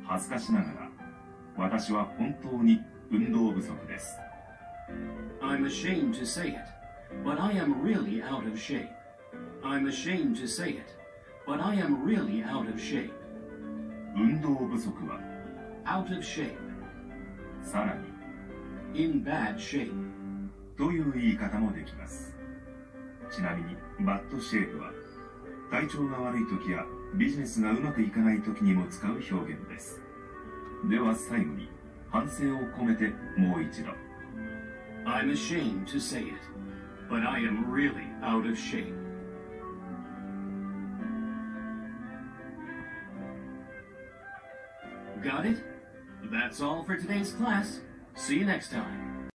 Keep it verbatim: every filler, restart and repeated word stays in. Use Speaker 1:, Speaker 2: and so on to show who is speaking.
Speaker 1: 恥ずかしながら、私は本当に運動不足です。
Speaker 2: I'm ashamed to say it, but I am really out of shape. I'm ashamed to say it, but I am really out of shape.
Speaker 1: 運動不足は
Speaker 2: out of shape,
Speaker 1: さらに
Speaker 2: in bad shape
Speaker 1: という言い方もできます。ちなみにバッドシェイプは体調が悪い時やビジネスがうまくいかない時にも使う表現です。では最後に反省を込めてもう一度。
Speaker 2: I'm ashamed to say it, but I am really out of shape. Got it? That's all for today's class. See you next time.